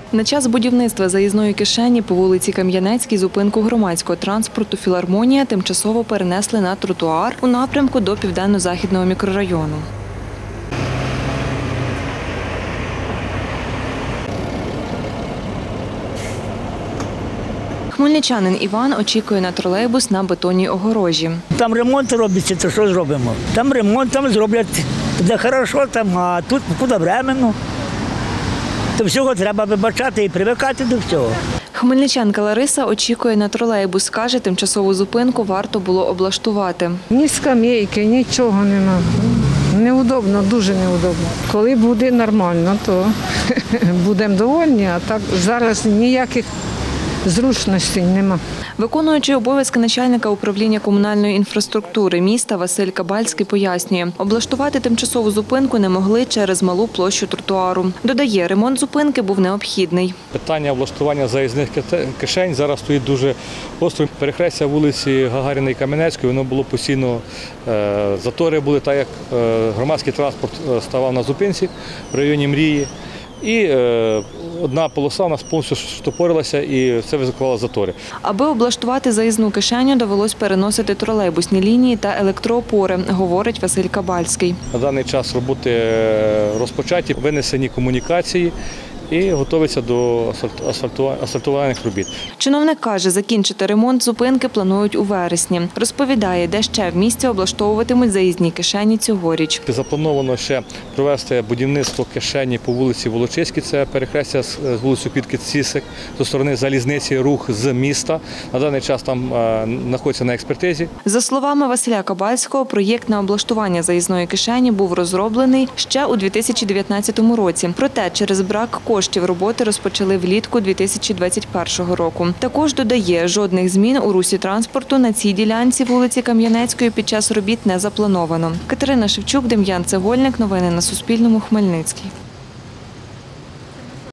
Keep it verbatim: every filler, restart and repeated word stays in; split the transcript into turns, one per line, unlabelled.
На час будівництва заїзної кишені по вулиці Кам'янецькій зупинку громадського транспорту «Філармонія» тимчасово перенесли на тротуар у напрямку до Південно-Західного мікрорайону. Хмельничанин Іван очікує на тролейбус на бетонній огорожі.
Там ремонт робиться, то що зробимо? Там ремонт, там зроблять, де хорошо, там, а тут куди временно. До всього треба вибачати і привикати до всього.
Хмельничанка Лариса очікує на тролейбус. Каже, тимчасову зупинку варто було облаштувати.
Ні скам'яйки, нічого нема. Неудобно, дуже неудобно. Коли буде нормально, то будемо довольні, а так зараз ніяких зручностей нема.
Виконуючий обов'язки начальника управління комунальної інфраструктури міста Василь Кабальський пояснює, облаштувати тимчасову зупинку не могли через малу площу тротуару. Додає, ремонт зупинки був необхідний.
Питання облаштування заїзних кишень зараз стоїть дуже гостро. Перехрестя вулиці Гагаріна і Кам'янецької, воно було постійно, затори були, так як громадський транспорт ставав на зупинці в районі Мрії. І е, одна полоса у нас повністю штопорилася і це викликало затори.
Аби облаштувати заїзну кишеню, довелось переносити тролейбусні лінії та електроопори, говорить Василь Кабальський.
На даний час роботи розпочаті, винесені комунікації і готуються до асфальтувальних робіт.
Чиновник каже, закінчити ремонт зупинки планують у вересні. Розповідає, де ще в місті облаштовуватимуть заїзні кишені цьогоріч.
Заплановано ще провести будівництво кишені по вулиці Волочиській, це перехрестя з вулицею Квітки Цісик, зі сторони залізниці, рух з міста. На даний час там знаходиться на експертизі.
За словами Василя Кабальського, проєкт на облаштування заїзної кишені був розроблений ще у дві тисячі дев'ятнадцятому році. Проте через брак коштів Коштів роботи розпочали влітку дві тисячі двадцять першого року. Також додає, жодних змін у русі транспорту на цій ділянці вулиці Кам'янецької під час робіт не заплановано. Катерина Шевчук, Дем'ян Цегольник. Новини на Суспільному. Хмельницький.